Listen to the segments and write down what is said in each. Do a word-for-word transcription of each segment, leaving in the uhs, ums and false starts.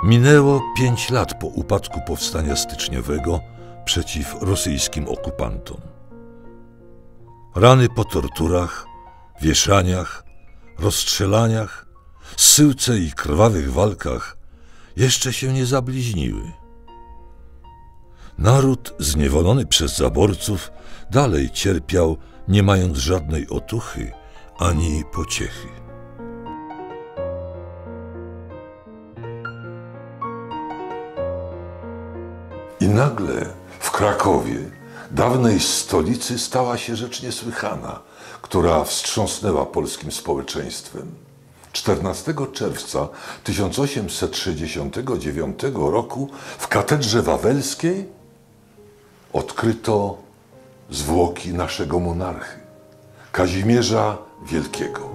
Minęło pięć lat po upadku powstania styczniowego przeciw rosyjskim okupantom. Rany po torturach, wieszaniach, rozstrzelaniach, zsyłce i krwawych walkach jeszcze się nie zabliźniły. Naród zniewolony przez zaborców dalej cierpiał, nie mając żadnej otuchy ani pociechy. I nagle w Krakowie, dawnej stolicy, stała się rzecz niesłychana, która wstrząsnęła polskim społeczeństwem. czternastego czerwca tysiąc osiemset sześćdziesiątego dziewiątego roku w katedrze wawelskiej odkryto zwłoki naszego monarchy, Kazimierza Wielkiego.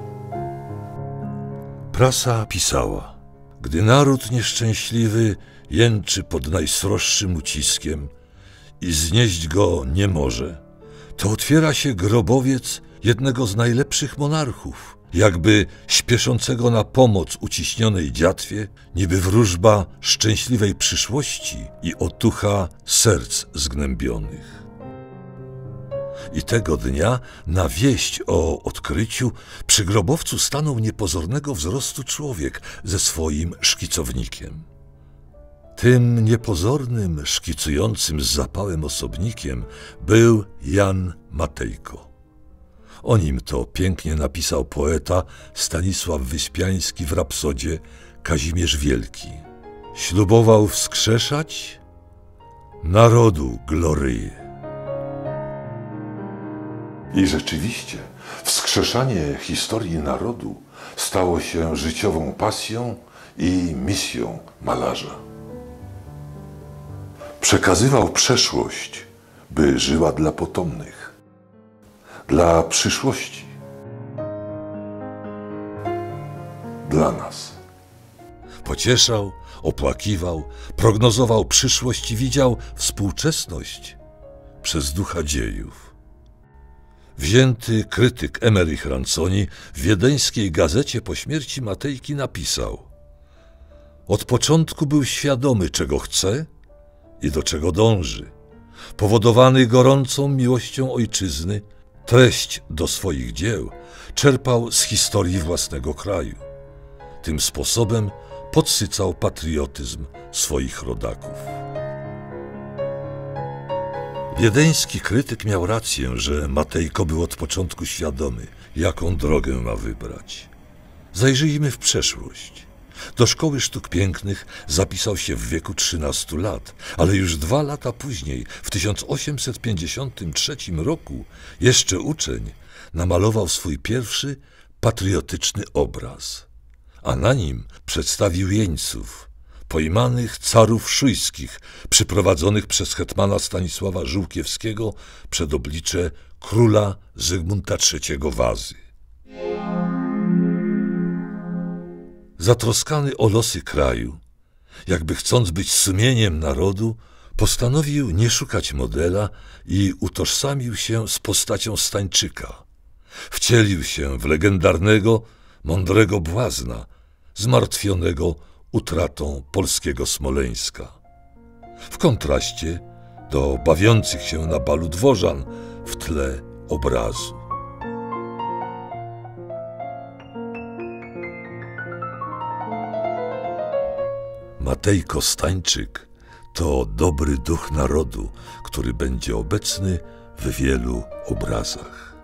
Prasa pisała: gdy naród nieszczęśliwy jęczy pod najsroższym uciskiem i znieść go nie może, to otwiera się grobowiec jednego z najlepszych monarchów, jakby śpieszącego na pomoc uciśnionej dziatwie, niby wróżba szczęśliwej przyszłości i otucha serc zgnębionych. I tego dnia na wieść o odkryciu przy grobowcu stanął niepozornego wzrostu człowiek ze swoim szkicownikiem. Tym niepozornym, szkicującym z zapałem osobnikiem był Jan Matejko. O nim to pięknie napisał poeta Stanisław Wyspiański w rapsodzie Kazimierz Wielki. Ślubował wskrzeszać narodu gloryję. I rzeczywiście wskrzeszanie historii narodu stało się życiową pasją i misją malarza. Przekazywał przeszłość, by żyła dla potomnych, dla przyszłości, dla nas. Pocieszał, opłakiwał, prognozował przyszłość i widział współczesność przez ducha dziejów. Wzięty krytyk Emerich Ranconi w wiedeńskiej gazecie po śmierci Matejki napisał: od początku był świadomy, czego chce i do czego dąży. Powodowany gorącą miłością ojczyzny, treść do swoich dzieł czerpał z historii własnego kraju. Tym sposobem podsycał patriotyzm swoich rodaków. Wiedeński krytyk miał rację, że Matejko był od początku świadomy, jaką drogę ma wybrać. Zajrzyjmy w przeszłość. Do Szkoły Sztuk Pięknych zapisał się w wieku trzynastu lat, ale już dwa lata później, w tysiąc osiemset pięćdziesiątym trzecim roku, jeszcze uczeń, namalował swój pierwszy patriotyczny obraz, a na nim przedstawił jeńców, pojmanych carów szujskich, przyprowadzonych przez hetmana Stanisława Żółkiewskiego przed oblicze króla Zygmunta trzeciego Wazy. Zatroskany o losy kraju, jakby chcąc być sumieniem narodu, postanowił nie szukać modela i utożsamił się z postacią Stańczyka. Wcielił się w legendarnego, mądrego błazna, zmartwionego utratą polskiego Smoleńska. W kontraście do bawiących się na balu dworzan w tle obrazu. Matejko Stańczyk to dobry duch narodu, który będzie obecny w wielu obrazach.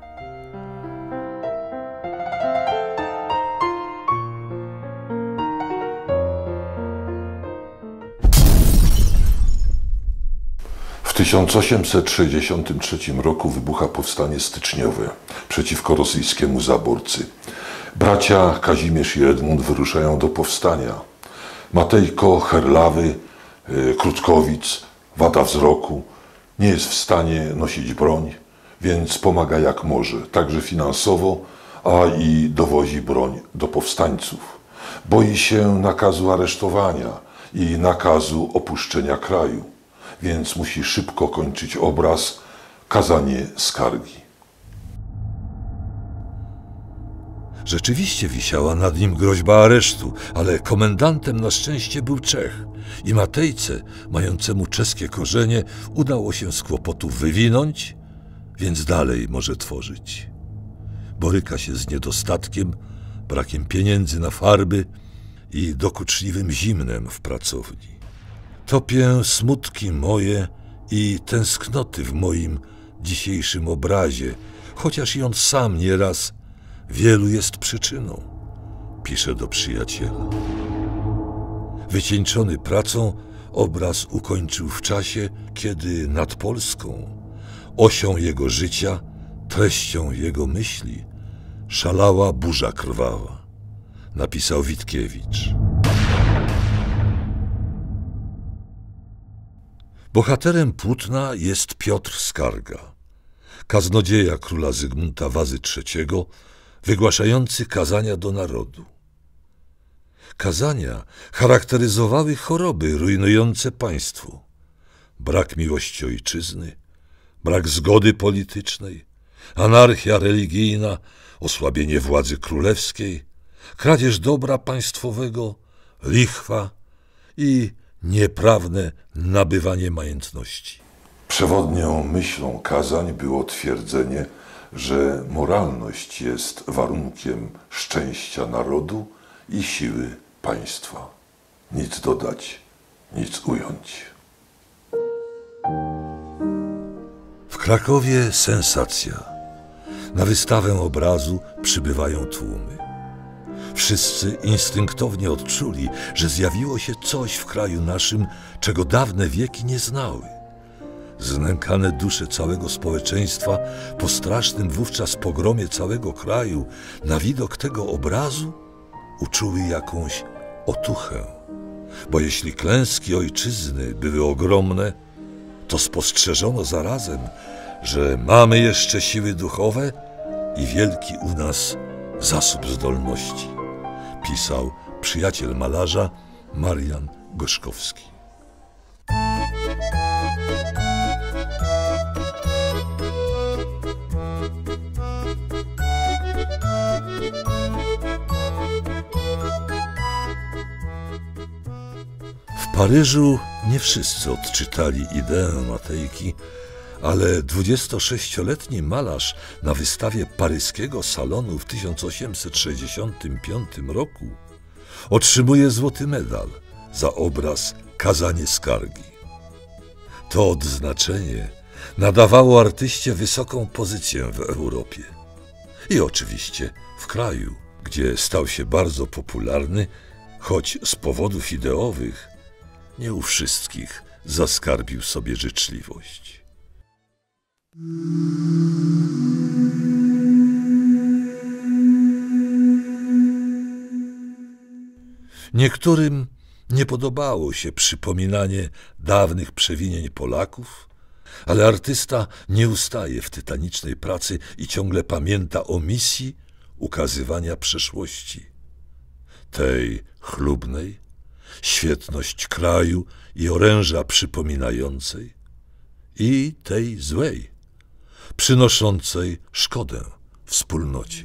W tysiąc osiemset sześćdziesiątym trzecim roku wybucha powstanie styczniowe przeciwko rosyjskiemu zaborcy. Bracia Kazimierz i Edmund wyruszają do powstania. Matejko, herlawy, krótkowic, wada wzroku, nie jest w stanie nosić broń, więc pomaga jak może, także finansowo, a i dowozi broń do powstańców. Boi się nakazu aresztowania i nakazu opuszczenia kraju, więc musi szybko kończyć obraz Kazanie Skargi. Rzeczywiście wisiała nad nim groźba aresztu, ale komendantem na szczęście był Czech i Matejce, mającemu czeskie korzenie, udało się z kłopotów wywinąć, więc dalej może tworzyć. Boryka się z niedostatkiem, brakiem pieniędzy na farby i dokuczliwym zimnem w pracowni. Topię smutki moje i tęsknoty w moim dzisiejszym obrazie, chociaż i on sam nieraz wielu jest przyczyną, pisze do przyjaciela. Wycieńczony pracą, obraz ukończył w czasie, kiedy nad Polską, osią jego życia, treścią jego myśli, szalała burza krwawa, napisał Witkiewicz. Bohaterem płótna jest Piotr Skarga, kaznodzieja króla Zygmunta Wazy trzeciego, wygłaszający kazania do narodu. Kazania charakteryzowały choroby rujnujące państwo. Brak miłości ojczyzny, brak zgody politycznej, anarchia religijna, osłabienie władzy królewskiej, kradzież dobra państwowego, lichwa i nieprawne nabywanie majątności. Przewodnią myślą kazań było twierdzenie, że moralność jest warunkiem szczęścia narodu i siły państwa. Nic dodać, nic ująć. W Krakowie sensacja. Na wystawę obrazu przybywają tłumy. Wszyscy instynktownie odczuli, że zjawiło się coś w kraju naszym, czego dawne wieki nie znały. Znękane dusze całego społeczeństwa po strasznym wówczas pogromie całego kraju na widok tego obrazu uczuły jakąś otuchę. Bo jeśli klęski ojczyzny były ogromne, to spostrzeżono zarazem, że mamy jeszcze siły duchowe i wielki u nas zasób zdolności, pisał przyjaciel malarza Marian Gorzkowski. W Paryżu nie wszyscy odczytali ideę Matejki, ale dwudziestosześcioletni malarz na wystawie paryskiego salonu w tysiąc osiemset sześćdziesiątym piątym roku otrzymuje złoty medal za obraz Kazanie Skargi. To odznaczenie nadawało artyście wysoką pozycję w Europie i oczywiście w kraju, gdzie stał się bardzo popularny, choć z powodów ideowych nie u wszystkich zaskarbił sobie życzliwość. Niektórym nie podobało się przypominanie dawnych przewinień Polaków, ale artysta nie ustaje w tytanicznej pracy i ciągle pamięta o misji ukazywania przeszłości. Tej chlubnej, świetność kraju i oręża przypominającej, i tej złej, przynoszącej szkodę wspólnocie.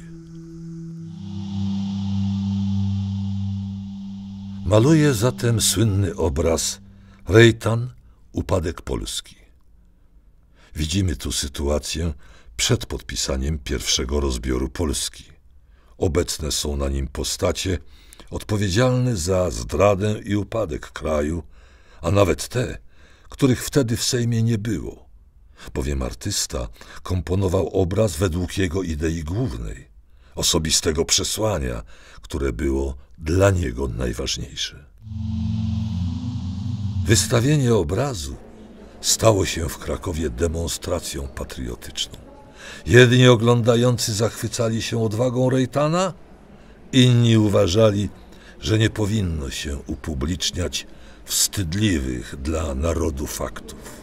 Maluje zatem słynny obraz Rejtan, upadek Polski. Widzimy tu sytuację przed podpisaniem pierwszego rozbioru Polski. Obecne są na nim postacie odpowiedzialne za zdradę i upadek kraju, a nawet te, których wtedy w Sejmie nie było, bowiem artysta komponował obraz według jego idei głównej, osobistego przesłania, które było dla niego najważniejsze. Wystawienie obrazu stało się w Krakowie demonstracją patriotyczną. Jedni oglądający zachwycali się odwagą Rejtana, inni uważali, że nie powinno się upubliczniać wstydliwych dla narodu faktów.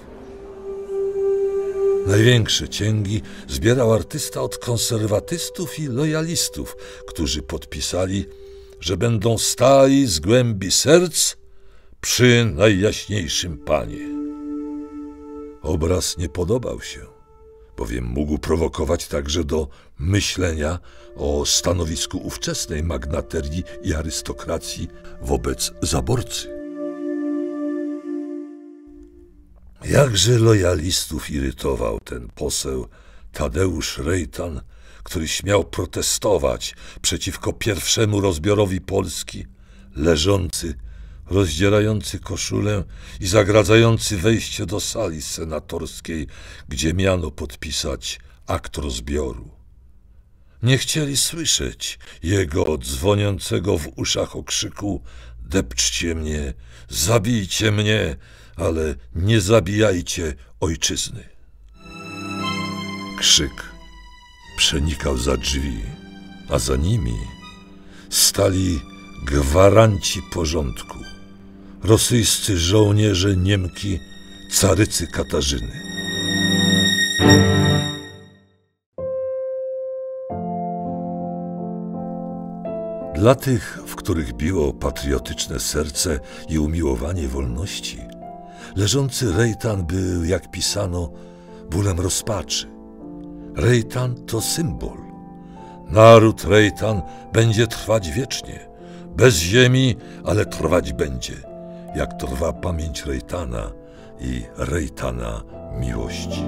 Największe cięgi zbierał artysta od konserwatystów i lojalistów, którzy podpisali, że będą stali z głębi serc przy Najjaśniejszym Panie. Obraz nie podobał się, bowiem mógł prowokować także do myślenia o stanowisku ówczesnej magnaterii i arystokracji wobec zaborcy. Jakże lojalistów irytował ten poseł Tadeusz Rejtan, który śmiał protestować przeciwko pierwszemu rozbiorowi Polski, leżący, rozdzierający koszulę i zagradzający wejście do sali senatorskiej, gdzie miano podpisać akt rozbioru. Nie chcieli słyszeć jego dzwoniącego w uszach okrzyku: depczcie mnie, zabijcie mnie, ale nie zabijajcie ojczyzny. Krzyk przenikał za drzwi, a za nimi stali gwaranci porządku, rosyjscy żołnierze Niemki carycy Katarzyny. Dla tych, w których biło patriotyczne serce i umiłowanie wolności, leżący Rejtan był, jak pisano, bólem rozpaczy. Rejtan to symbol. Naród Rejtan będzie trwać wiecznie. Bez ziemi, ale trwać będzie, jak trwa pamięć Rejtana i Rejtana miłości.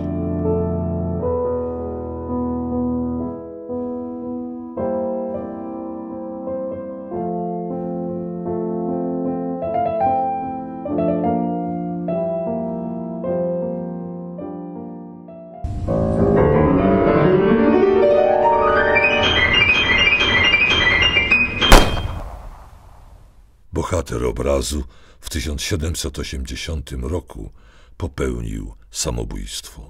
Bohater obrazu w tysiąc siedemset osiemdziesiątym roku popełnił samobójstwo.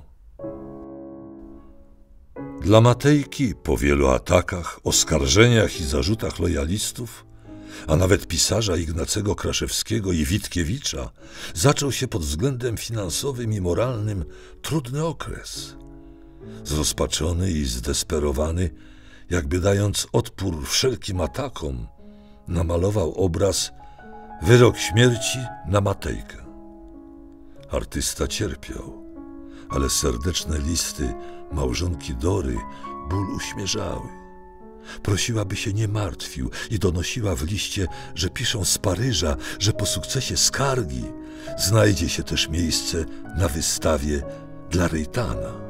Dla Matejki po wielu atakach, oskarżeniach i zarzutach lojalistów, a nawet pisarza Ignacego Kraszewskiego i Witkiewicza, zaczął się pod względem finansowym i moralnym trudny okres. Zrozpaczony i zdesperowany, jakby dając odpór wszelkim atakom, namalował obraz Wyrok śmierci na Matejkę. Artysta cierpiał, ale serdeczne listy małżonki Dory ból uśmierzały. Prosiła, by się nie martwił i donosiła w liście, że piszą z Paryża, że po sukcesie Skargi znajdzie się też miejsce na wystawie dla Rejtana.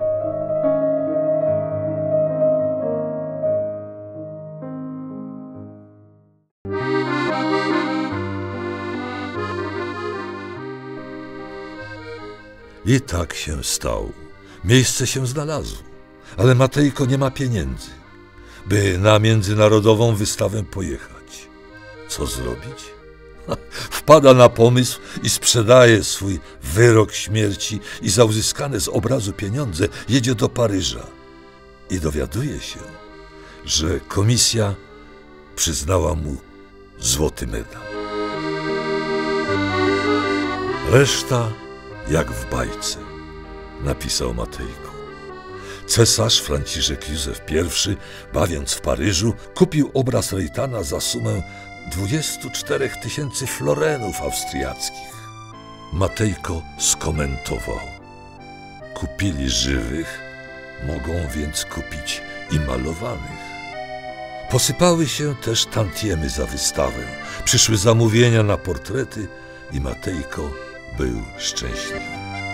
I tak się stało. Miejsce się znalazło, ale Matejko nie ma pieniędzy, by na międzynarodową wystawę pojechać. Co zrobić? Wpada na pomysł i sprzedaje swój wyrok śmierci i za uzyskane z obrazu pieniądze jedzie do Paryża i dowiaduje się, że komisja przyznała mu złoty medal. Reszta jak w bajce, napisał Matejko. Cesarz Franciszek Józef I, bawiąc w Paryżu, kupił obraz Rejtana za sumę dwudziestu czterech tysięcy florenów austriackich. Matejko skomentował: kupili żywych, mogą więc kupić i malowanych. Posypały się też tantiemy za wystawę, przyszły zamówienia na portrety i Matejko był szczęśliwy.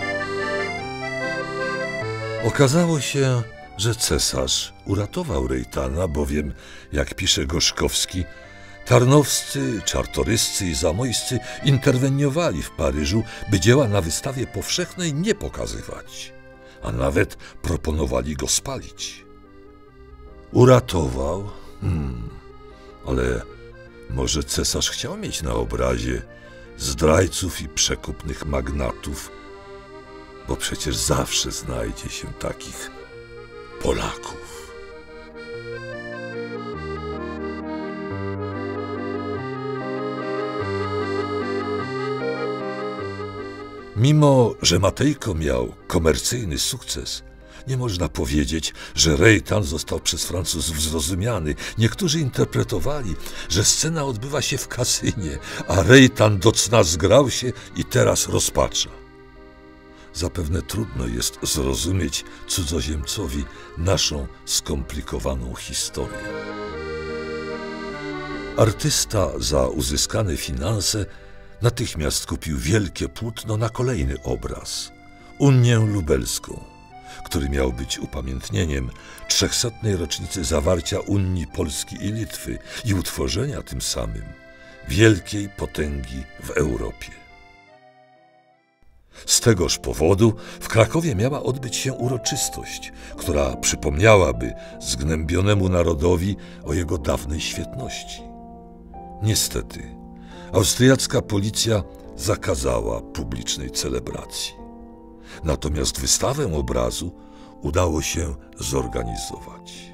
Okazało się, że cesarz uratował Rejtana, bowiem, jak pisze Gorzkowski, tarnowscy, czartoryscy i zamojscy interweniowali w Paryżu, by dzieła na wystawie powszechnej nie pokazywać, a nawet proponowali go spalić. Uratował? Hmm, ale może cesarz chciał mieć na obrazie zdrajców i przekupnych magnatów, bo przecież zawsze znajdzie się takich Polaków. Mimo że Matejko miał komercyjny sukces, nie można powiedzieć, że Rejtan został przez Francuzów zrozumiany. Niektórzy interpretowali, że scena odbywa się w kasynie, a Rejtan do cna zgrał się i teraz rozpacza. zapewne trudno jest zrozumieć cudzoziemcowi naszą skomplikowaną historię. Artysta za uzyskane finanse natychmiast kupił wielkie płótno na kolejny obraz, Unię Lubelską, który miał być upamiętnieniem trzechsetnej rocznicy zawarcia Unii Polski i Litwy i utworzenia tym samym wielkiej potęgi w Europie. Z tegoż powodu w Krakowie miała odbyć się uroczystość, która przypomniałaby zgnębionemu narodowi o jego dawnej świetności. Niestety, austriacka policja zakazała publicznej celebracji. Natomiast wystawę obrazu udało się zorganizować.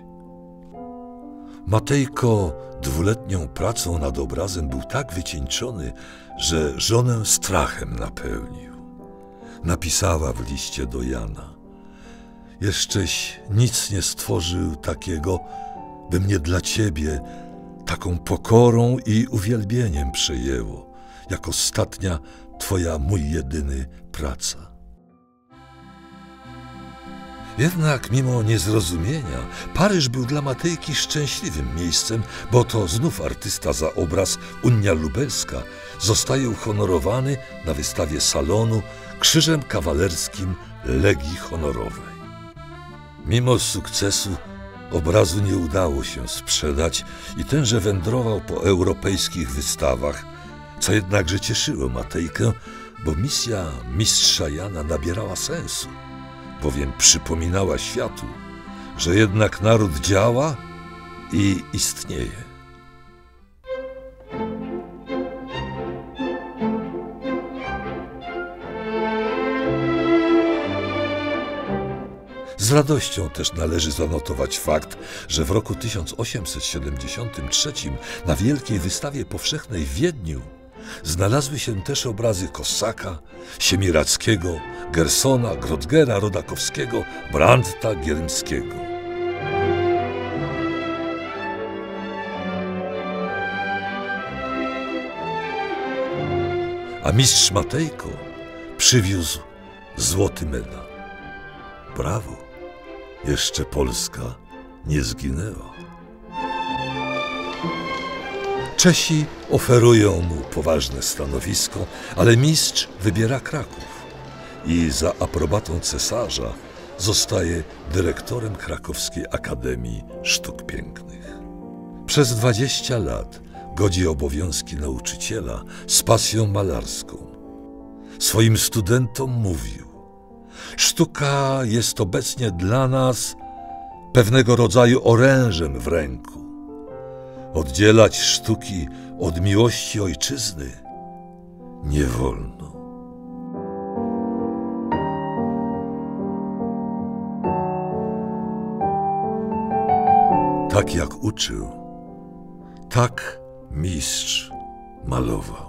Matejko dwuletnią pracą nad obrazem był tak wycieńczony, że żonę strachem napełnił. Napisała w liście do Jana: „Jeszcześ nic nie stworzył takiego, by mnie dla ciebie taką pokorą i uwielbieniem przejęło, jak ostatnia twoja mój jedyny praca”. Jednak mimo niezrozumienia Paryż był dla Matejki szczęśliwym miejscem, bo to znów artysta za obraz Unia Lubelska zostaje uhonorowany na wystawie salonu krzyżem kawalerskim Legii Honorowej. Mimo sukcesu obrazu nie udało się sprzedać i tenże wędrował po europejskich wystawach, co jednakże cieszyło Matejkę, bo misja mistrza Jana nabierała sensu, bowiem przypominała światu, że jednak naród działa i istnieje. Z radością też należy zanotować fakt, że w roku tysiąc osiemset siedemdziesiątym trzecim na Wielkiej Wystawie Powszechnej w Wiedniu znalazły się też obrazy Kossaka, Siemiradzkiego, Gersona, Grodgera, Rodakowskiego, Brandta, Gierymskiego. A mistrz Matejko przywiózł złoty medal. Brawo, jeszcze Polska nie zginęła. Czesi oferują mu poważne stanowisko, ale mistrz wybiera Kraków i za aprobatą cesarza zostaje dyrektorem Krakowskiej Akademii Sztuk Pięknych. Przez dwadzieścia lat godzi obowiązki nauczyciela z pasją malarską. Swoim studentom mówił: „Sztuka jest obecnie dla nas pewnego rodzaju orężem w ręku. Oddzielać sztuki od miłości ojczyzny nie wolno”. Tak jak uczył, tak mistrz malował.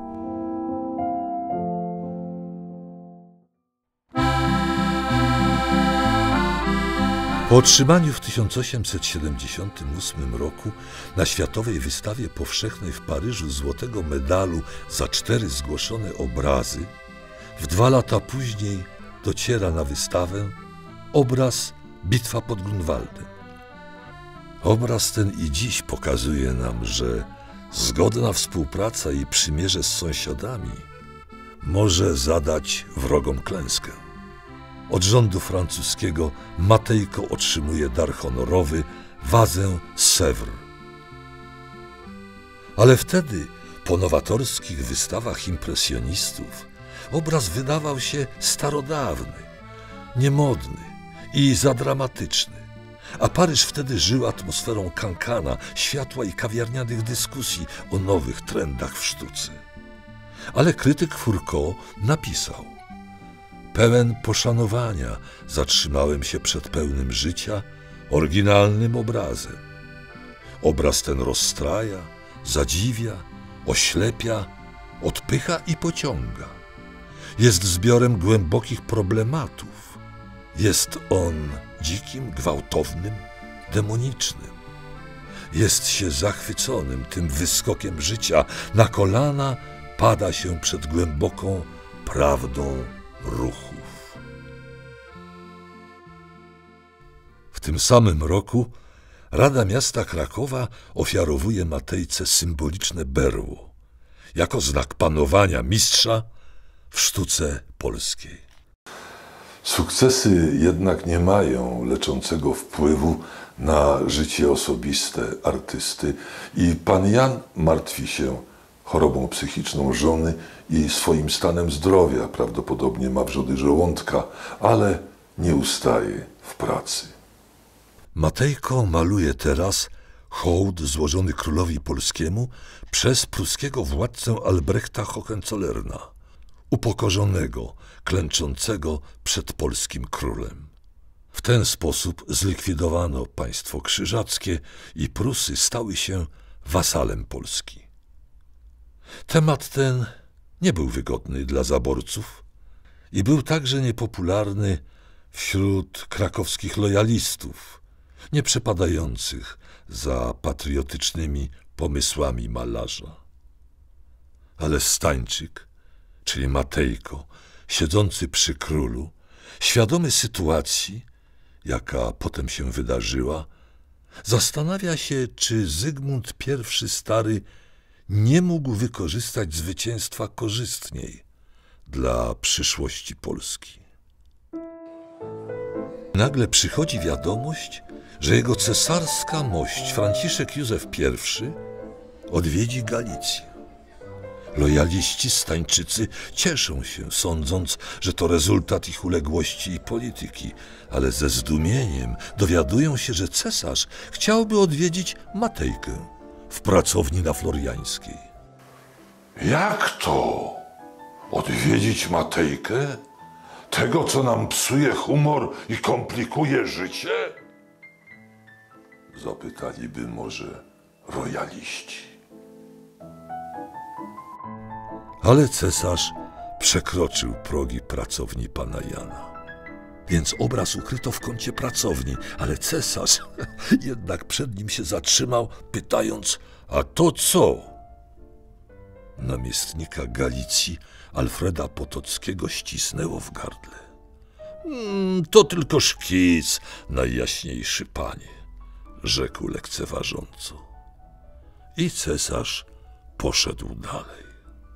Po otrzymaniu w tysiąc osiemset siedemdziesiątym ósmym roku na Światowej Wystawie Powszechnej w Paryżu złotego medalu za cztery zgłoszone obrazy, w dwa lata później dociera na wystawę obraz Bitwa pod Grunwaldem. Obraz ten i dziś pokazuje nam, że zgodna współpraca i przymierze z sąsiadami może zadać wrogom klęskę. Od rządu francuskiego Matejko otrzymuje dar honorowy, wazę Sèvres. Ale wtedy, po nowatorskich wystawach impresjonistów, obraz wydawał się starodawny, niemodny i zadramatyczny, a Paryż wtedy żył atmosferą kankana, światła i kawiarnianych dyskusji o nowych trendach w sztuce. Ale krytyk Fourcault napisał: „Pełen poszanowania zatrzymałem się przed pełnym życia, oryginalnym obrazem. Obraz ten rozstraja, zadziwia, oślepia, odpycha i pociąga. Jest zbiorem głębokich problematów. Jest on dzikim, gwałtownym, demonicznym. Jest się zachwyconym tym wyskokiem życia, na kolana pada się przed głęboką prawdą ruchów”. tym samym roku Rada Miasta Krakowa ofiarowuje Matejce symboliczne berło, jako znak panowania mistrza w sztuce polskiej. Sukcesy jednak nie mają leczącego wpływu na życie osobiste artysty i pan Jan martwi się chorobą psychiczną żony i swoim stanem zdrowia. Prawdopodobnie ma wrzody żołądka, ale nie ustaje w pracy. Matejko maluje teraz hołd złożony królowi polskiemu przez pruskiego władcę Albrechta Hohenzollerna, upokorzonego, klęczącego przed polskim królem. W ten sposób zlikwidowano państwo krzyżackie i Prusy stały się wasalem Polski. Temat ten nie był wygodny dla zaborców i był także niepopularny wśród krakowskich lojalistów, nie przepadających za patriotycznymi pomysłami malarza. Ale Stańczyk, czyli Matejko, siedzący przy królu, świadomy sytuacji, jaka potem się wydarzyła, zastanawia się, czy Zygmunt pierwszy Stary nie mógł wykorzystać zwycięstwa korzystniej dla przyszłości Polski. Nagle przychodzi wiadomość, że jego cesarska mość Franciszek Józef pierwszy odwiedzi Galicję. Lojaliści Stańczycy cieszą się, sądząc, że to rezultat ich uległości i polityki, ale ze zdumieniem dowiadują się, że cesarz chciałby odwiedzić Matejkę w pracowni na Floriańskiej. Jak to? Odwiedzić Matejkę? Tego, co nam psuje humor i komplikuje życie? Zapytaliby może rojaliści. Ale cesarz przekroczył progi pracowni pana Jana. Więc obraz ukryto w kącie pracowni, ale cesarz jednak przed nim się zatrzymał, pytając, a to co? Namiestnika Galicji Alfreda Potockiego ścisnęło w gardle. Mm, to tylko szkic, najjaśniejszy panie, rzekł lekceważąco. I cesarz poszedł dalej.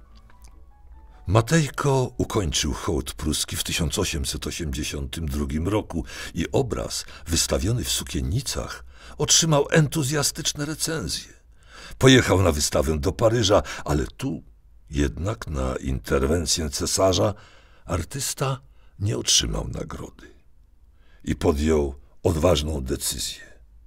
Matejko ukończył hołd pruski w tysiąc osiemset osiemdziesiątym drugim roku i obraz wystawiony w Sukiennicach otrzymał entuzjastyczne recenzje. Pojechał na wystawę do Paryża, ale tu jednak na interwencję cesarza artysta nie otrzymał nagrody i podjął odważną decyzję.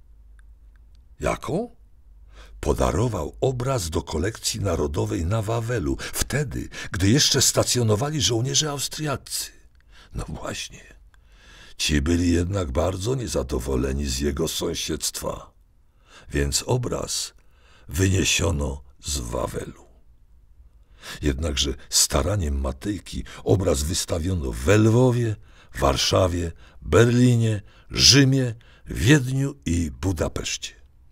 Jaką? Podarował obraz do kolekcji narodowej na Wawelu, wtedy, gdy jeszcze stacjonowali żołnierze austriaccy. No właśnie, ci byli jednak bardzo niezadowoleni z jego sąsiedztwa, więc obraz wyniesiono z Wawelu. Jednakże staraniem Matejki obraz wystawiono w Lwowie, Warszawie, Berlinie, Rzymie, Wiedniu i Budapeszcie.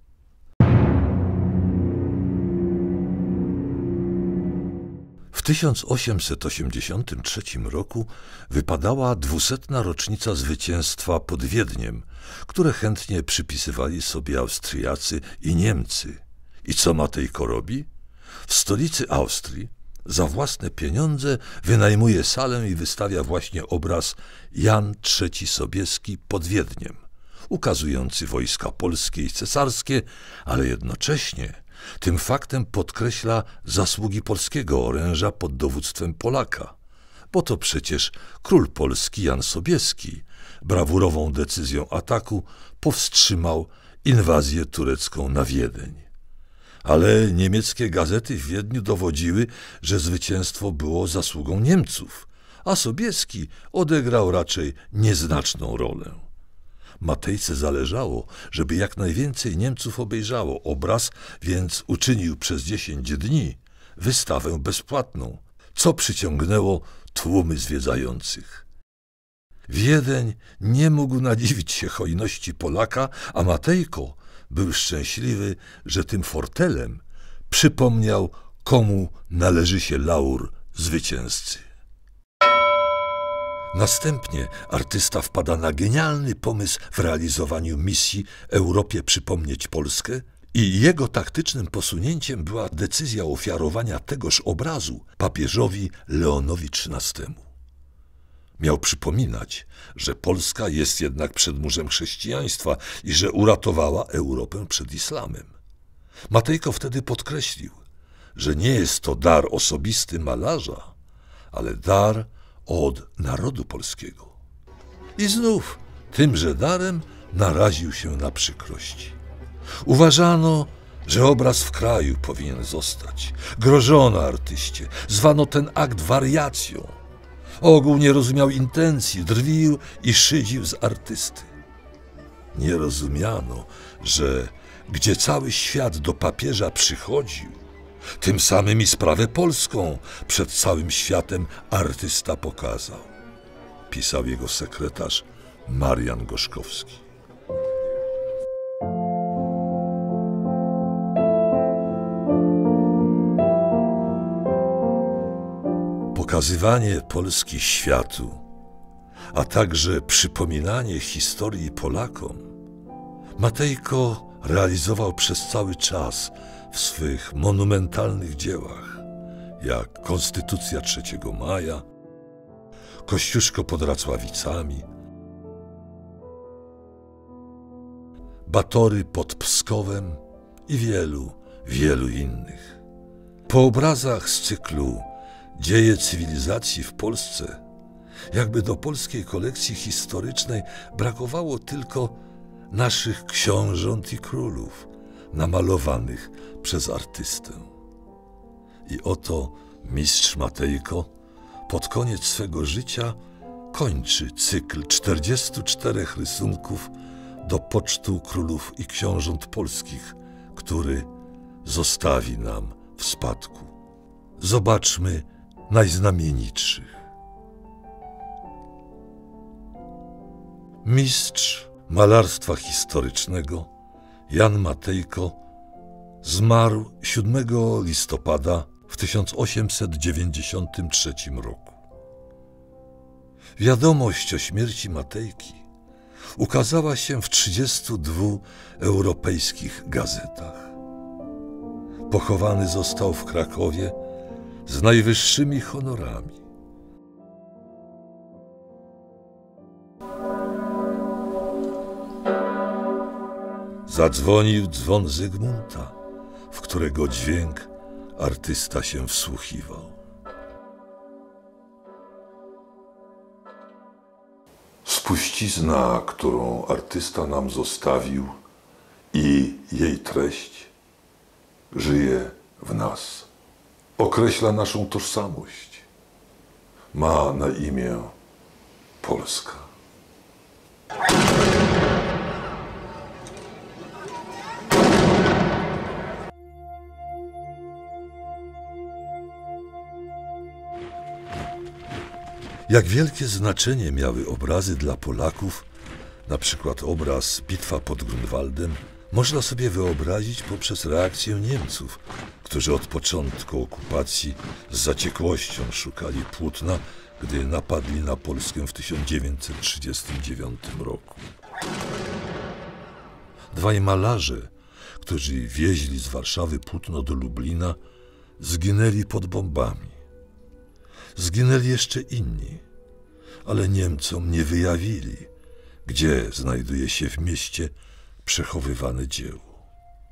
W tysiąc osiemset osiemdziesiątym trzecim roku wypadała dwusetna rocznica zwycięstwa pod Wiedniem, które chętnie przypisywali sobie Austriacy i Niemcy. I co Matejko robi? W stolicy Austrii za własne pieniądze wynajmuje salę i wystawia właśnie obraz Jan trzeci Sobieski pod Wiedniem, ukazujący wojska polskie i cesarskie, ale jednocześnie tym faktem podkreśla zasługi polskiego oręża pod dowództwem Polaka, bo to przecież król polski Jan Sobieski brawurową decyzją ataku powstrzymał inwazję turecką na Wiedeń. Ale niemieckie gazety w Wiedniu dowodziły, że zwycięstwo było zasługą Niemców, a Sobieski odegrał raczej nieznaczną rolę. Matejce zależało, żeby jak najwięcej Niemców obejrzało obraz, więc uczynił przez dziesięć dni wystawę bezpłatną, co przyciągnęło tłumy zwiedzających. Wiedeń nie mógł nadziwić się hojności Polaka, a Matejko był szczęśliwy, że tym fortelem przypomniał, komu należy się laur zwycięzcy. Następnie artysta wpada na genialny pomysł w realizowaniu misji Europie przypomnieć Polskę i jego taktycznym posunięciem była decyzja ofiarowania tegoż obrazu papieżowi Leonowi trzynastemu. Miał przypominać, że Polska jest jednak przedmurzem chrześcijaństwa i że uratowała Europę przed islamem. Matejko wtedy podkreślił, że nie jest to dar osobisty malarza, ale dar od narodu polskiego. I znów tymże darem naraził się na przykrości. Uważano, że obraz w kraju powinien zostać. Grożono artyście, zwano ten akt wariacją. Ogół nie rozumiał intencji, drwił i szydził z artysty. Nie rozumiano, że gdzie cały świat do papieża przychodził, tym samym i sprawę polską przed całym światem artysta pokazał. Pisał jego sekretarz Marian Gorzkowski. Pokazywanie Polski światu, a także przypominanie historii Polakom, Matejko realizował przez cały czas w swych monumentalnych dziełach, jak Konstytucja trzeciego maja, Kościuszko pod Racławicami, Batory pod Pskowem i wielu, wielu innych. Po obrazach z cyklu Dzieje cywilizacji w Polsce, jakby do polskiej kolekcji historycznej brakowało tylko naszych książąt i królów, namalowanych przez artystę. I oto mistrz Matejko pod koniec swego życia kończy cykl czterdziestu czterech rysunków do pocztu królów i książąt polskich, który zostawi nam w spadku. Zobaczmy najznamienitszych. Mistrz malarstwa historycznego Jan Matejko zmarł siódmego listopada w tysiąc osiemset dziewięćdziesiątym trzecim roku. Wiadomość o śmierci Matejki ukazała się w trzydziestu dwóch europejskich gazetach. Pochowany został w Krakowie z najwyższymi honorami. Zadzwonił dzwon Zygmunta, w którego dźwięk artysta się wsłuchiwał. Spuścizna, którą artysta nam zostawił, i jej treść żyje w nas. Określa naszą tożsamość. Ma na imię Polska. Jak wielkie znaczenie miały obrazy dla Polaków, na przykład obraz Bitwa pod Grunwaldem, można sobie wyobrazić poprzez reakcję Niemców, którzy od początku okupacji z zaciekłością szukali płótna, gdy napadli na Polskę w tysiąc dziewięćset trzydziestym dziewiątym roku. Dwaj malarze, którzy wieźli z Warszawy płótno do Lublina, zginęli pod bombami. Zginęli jeszcze inni, ale Niemcom nie wyjawili, gdzie znajduje się w mieście przechowywane dzieło.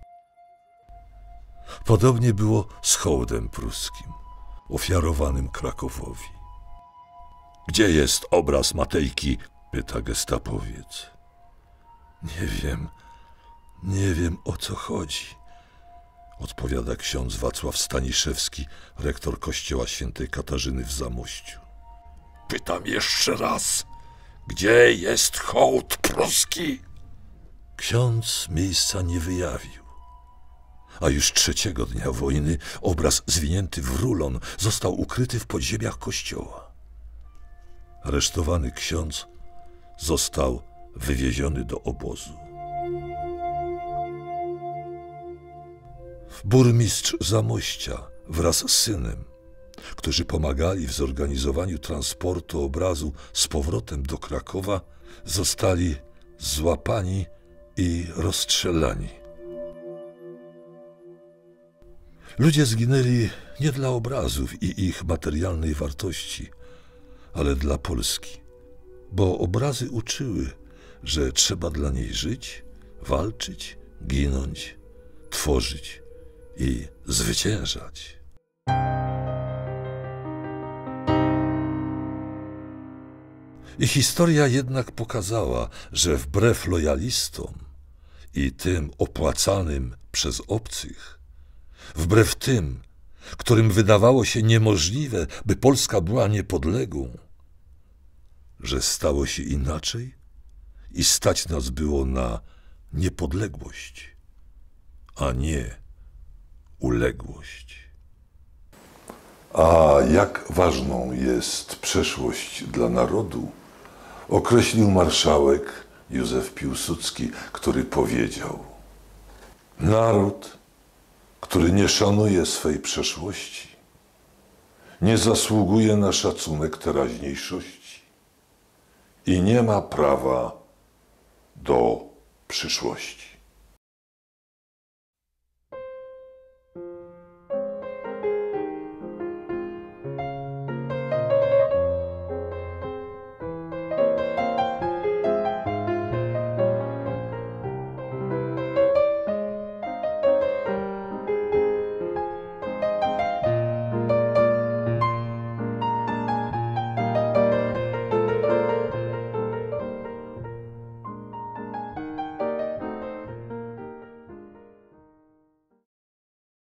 Podobnie było z hołdem pruskim, ofiarowanym Krakowowi. Gdzie jest obraz Matejki? Pyta gestapowiec. Nie wiem, nie wiem o co chodzi, odpowiada ksiądz Wacław Staniszewski, rektor kościoła świętej Katarzyny w Zamościu. Pytam jeszcze raz, gdzie jest hołd pruski? Ksiądz miejsca nie wyjawił, a już trzeciego dnia wojny obraz zwinięty w rulon został ukryty w podziemiach kościoła. Aresztowany ksiądz został wywieziony do obozu. Burmistrz Zamościa wraz z synem którzy pomagali w zorganizowaniu transportu obrazu z powrotem do Krakowa, zostali złapani i rozstrzelani. Ludzie zginęli nie dla obrazów i ich materialnej wartości, ale dla Polski, bo obrazy uczyły, że trzeba dla niej żyć, walczyć, ginąć, tworzyć i zwyciężać. I historia jednak pokazała, że wbrew lojalistom i tym opłacanym przez obcych, wbrew tym, którym wydawało się niemożliwe, by Polska była niepodległą, że stało się inaczej i stać nas było na niepodległość, a nie uległość. A jak ważną jest przeszłość dla narodu, określił marszałek Józef Piłsudski, który powiedział: naród, który nie szanuje swej przeszłości, nie zasługuje na szacunek teraźniejszości i nie ma prawa do przyszłości.